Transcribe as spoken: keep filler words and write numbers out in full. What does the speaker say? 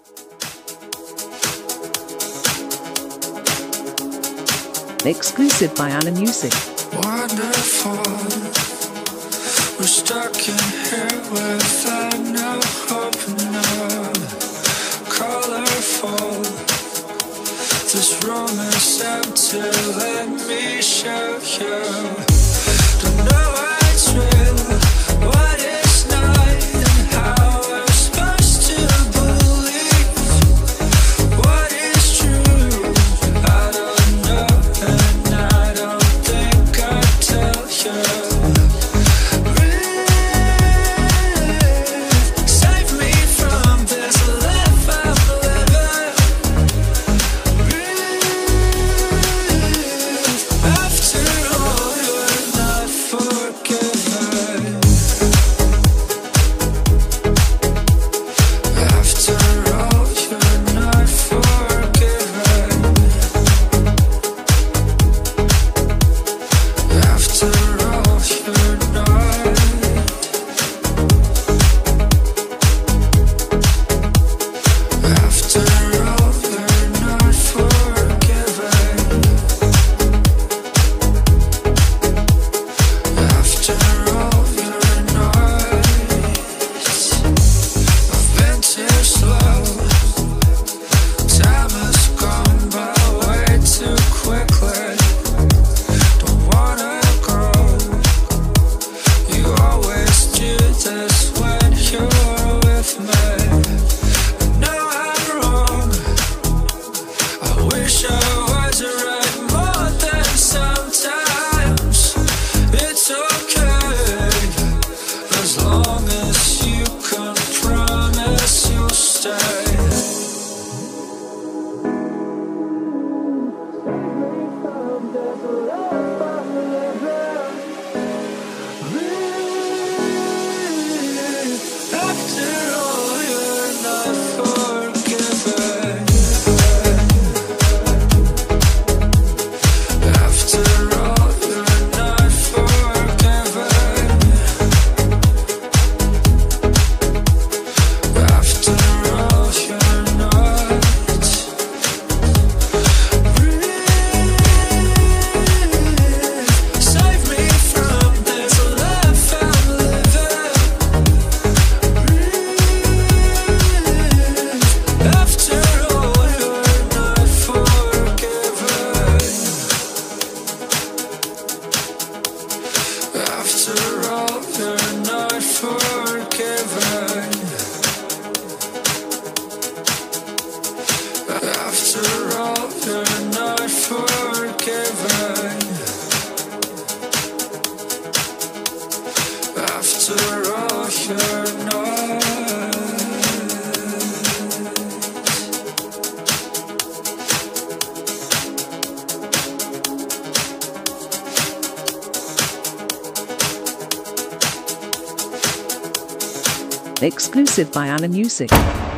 Exclusive by ALIMUSIC. Wonderful, we're stuck in here without no hope, no colorful. This room is empty, let me show you. Don't know what's real, what is not, and how I'm supposed to believe what is true. I don't know, and I don't think I'll tell you. Save me from this life I'm living. After all, you're not forgiven. After all, you're not forgiven. After all, you're not. After all, you're not forgiven. After all, you're not. I've been too slow. Time has gone by way too quickly. Don't wanna go. You always do this when you're with me. I know I'm wrong. I wish I was right more than sometimes. It's okay, as long as you can promise you'll stay. After all, you're not forgiven. After all, you're not forgiven. After all, you're not. Save me from this life I'm living. After all, you're not forgiven. After all, you're not forgiven. After all, you're not forgiven. After all, you're not. Exclusive by ALIMUSIC.